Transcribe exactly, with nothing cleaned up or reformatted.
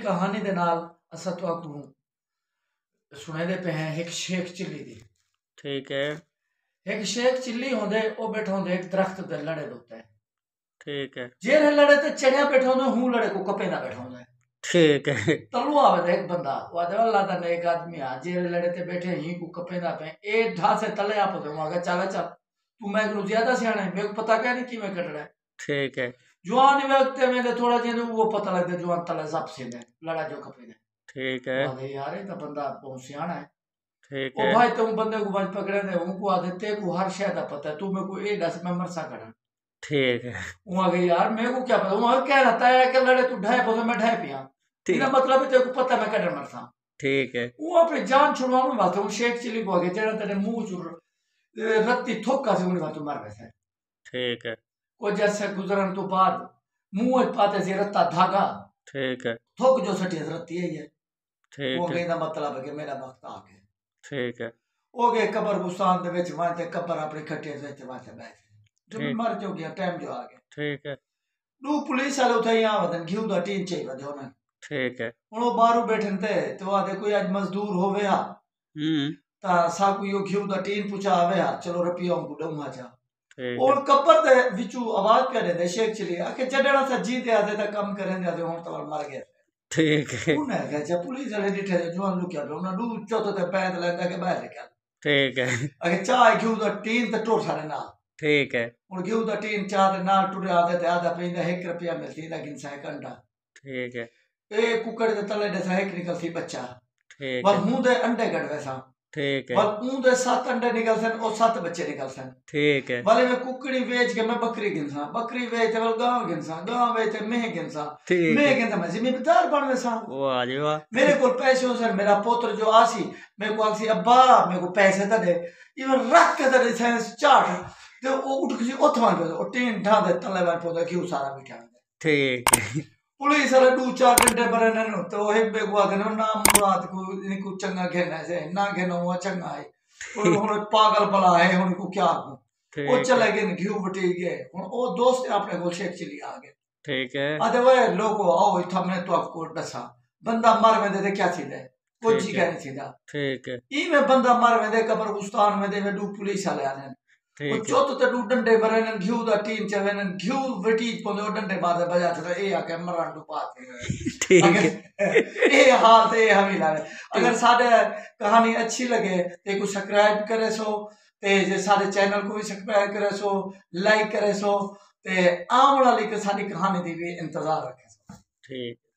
कहानी दे नाल असा तुहानू सुनाते पे हैं एक शेख चिल्ली दी। ठीक है। एक शेख चिल्ली होंदे ओ बैठा होंदे एक दरख्त दे लड़े दे उत्ते। ठीक है। जेरे लड़े ते चढ़िया बैठा होंदे हूं लड़े को कपेंदा बैठा होंदे। ठीक है। तलू आवे एक बंदा वो आदे अल्लाह दा नेक आदमी आ जेरे लड़े ते बैठे ही को कपेंदा पे ए ढा से तले आप दे मगा चल चल तू मैं को ज्यादा सियाना है मेरे को पता क्या नहीं कि मैं कटड़ा है। ठीक है। जवान वक्त में थोड़ा जिहा वो पता लगदा जवान तले जप से लड़ा जो कपेंदा। ठीक है। आदे यार ये तो बंदा बहुत सियाना है। ठीक ओ है। भाई तुम बंदे को बंद पकड़े ने उनको आदे ते को हर शय दा पता है तू मेरे को ए दस मैं मरसा करा। ठीक है। वहां गई यार मेरे को क्या पता वहां कह रहा था कि लड़े तू ढाई पौधे मैं ढाई पिया इसका मतलब है तेरे को पता मैं कदर मरसा। ठीक है। वो अपनी जान छुड़वाने वास्ते वो शेख चिल्ली को आगे तेरा तेरे मुंह चुर रत्ती थोका से उन्हें तो मर गए। ठीक है। को जैसे गुजरन तो बाद मुंह पाते से रत्ता धागा। ठीक है। थोक जो सटी रत्ती है ये। ठीक वो है। कहना मतलब है कि मेरा वक्त आ गया। ठीक है। हो गए कब्रस्तान दे विच वहां कब्र अपने खट्टे से वहां बैठे जब मर जो गया टाइम जो आ गया। ठीक है। दो पुलिस वाले उठे यहाँ वदन घिऊ दा टीन चाहिए वदे होना। ठीक है। ਹੁਣ ਉਹ ਬਾਹਰੋਂ ਬੈਠਣ ਤੇ ਤੇ ਉਹ ਆਦੇ ਕੋਈ ਅੱਜ ਮਜ਼ਦੂਰ ਹੋਵੇ ਆ ਹੂੰ ਤਾਂ ਸਾ ਕੋਈ ਉਹ ਘਿਓ ਦਾ ਟੀਨ ਪੁਚਾ ਆਵੇ ਆ ਚਲੋ ਰੁਪਿਆ ਉਹ ਡੂੰਗਾ ਜਾ ਠੀਕ ਉਹ ਕਬਰ ਦੇ ਵਿੱਚੋਂ ਆਵਾਜ਼ ਪਿਆ ਦੇ ਸ਼ੇਖ ਚਲੀ ਆਖੇ ਜੱਡੜਾ ਸਾ ਜੀ ਤੇ ਆਦੇ ਤਾਂ ਕੰਮ ਕਰਨ ਦੇ ਹੁਣ ਤਾਂ ਮਰ ਗਿਆ। ਠੀਕ ਹੈ। ਉਹਨੇ ਕਿਹਾ ਜੇ ਪੁਲਿਸ ਵਾਲੇ ਡਿਠੇ ਜਵਾਨ ਲੁਕਿਆ ਪਿਆ ਉਹਨਾਂ ਨੂੰ ਚੌਥੇ ਤੇ ਪੈਦ ਲੈਂਦਾ ਕਿ ਬਾਹਰ ਨਿਕਲ। ਠੀਕ ਹੈ। ਅਗੇ ਚਾਹ ਘਿਓ ਦਾ ਟੀਨ ਤੇ ਟੋਰ ਸਾਡੇ ਨਾਲ। ਠੀਕ ਹੈ। ਹੁਣ ਘਿਓ ਦਾ ਟੀਨ ਚਾਹ ਦੇ ਨਾਲ ਟੁਰਿਆ ਆਦੇ ਤੇ ਆਦਾ ਪੈਂਦਾ ਇੱਕ ਰੁਪਿਆ ਮਿਲਦੀ ਦਾ ਗਿੰਸਾ ਘੰਟਾ। ठीक है। ए कुकड़ दे तले दे एक निकल सी बच्चा। ठीक वल है। मुंह दे अंडे गड़वे सा। ठीक है। वल मुंह दे सात अंडे निकल सन और सात बच्चे निकल सन। ठीक है। वाले में कुकड़ी बेच के मैं बकरी गिनसा बकरी बेच वल गांव गिनसा गांव बेच मैं गिनसा मैं गिनता मैं जिम्मेदार बनवे सा। वाह जी वाह। मेरे को पैसे हो सर मेरा पुत्र जो आसी मेरे को आसी अब्बा मेरे को पैसे तो दे इवन रख के दे सेंस चाट ते ओ उठ के ओथवां दे ओ टीन ढा दे तले वाल पोदा क्यों सारा बिठा। ठीक है। पुलिस वाले दो चार घंटे पर न तो हेबे को आगे ना मुराद को इनको चंगा खेलना से ना खेलना हुआ चंगा है और हुन पागल भला है हुन को क्या को वो चले गए घिऊ बटी गए हुन ओ दोस्त अपने को शेख चली आ गए। ठीक है। आदे वे लोगो आओ इथा हमने तो आपको दसा बंदा मर में दे क्या सीधे कुछ ही कहने सीधा। ठीक है। ई में बंदा मर में दे कब्रिस्तान में दे दो पुलिस वाले आने वो चौथ ते दू डंडे मरे न घिऊ दा टीन चवे न घिऊ वटी पोंदे डंडे मारदे बजा छड़ा ए आके मरण दू पाते। ठीक है। ए हाल ते हमी लावे अगर साडे कहानी अच्छी लगे ते को सब्सक्राइब करे सो ते जे साडे चैनल को भी सब्सक्राइब करे सो लाइक करे सो ते आम वाली के साडी कहानी दी भी इंतजार रखे। ठीक।